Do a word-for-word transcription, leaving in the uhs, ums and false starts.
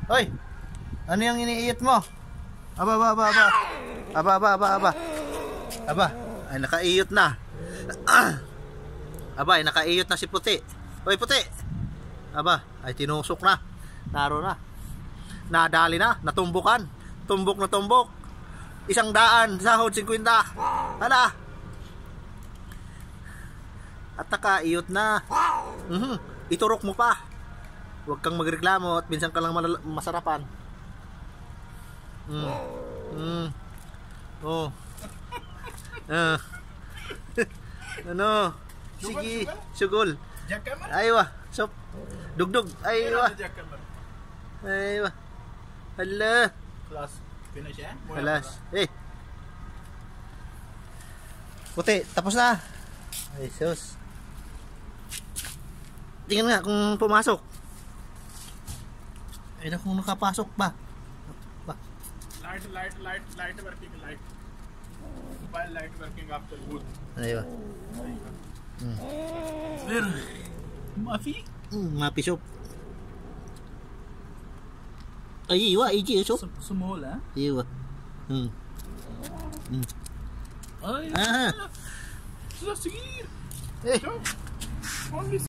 Hoy! Ano yung iniiyot mo? Aba, aba, aba, aba. Aba, aba, aba, aba. Aba, ay nakaiyot na. Aba, ay nakaiyot na si Puti. Hoy, Puti. Aba, ay tinusok na. Naro na. Nadali na, natumbukan. Tumbok na tumbok. Isang daan, sahod, singkwenta. Hala. At nakaiyot na. Mhm. Iturok mo pa. Huwag kang magreklamo at minsan ka lang masarapan. Mm. Mm. Oh. Ah. Ano? Sige, sugol. Aywa, sop. Dugdug. Aywa. Aywa. Hala. Class finish eh? Halas. Eh. Puti, tapos na. Ay, sus. Tingnan nga kung pumasok. Ay, na kung nakapasok ba. Ba. Light, light, light, light working, light. While light working after wood. Aywa. Hmm. There. Mafi? Hmm, mapisop. Ay, iwa, iji, usop. Small, eh? Iwa. Hmm. Hmm. Ay, Ah. sige. Eh. Only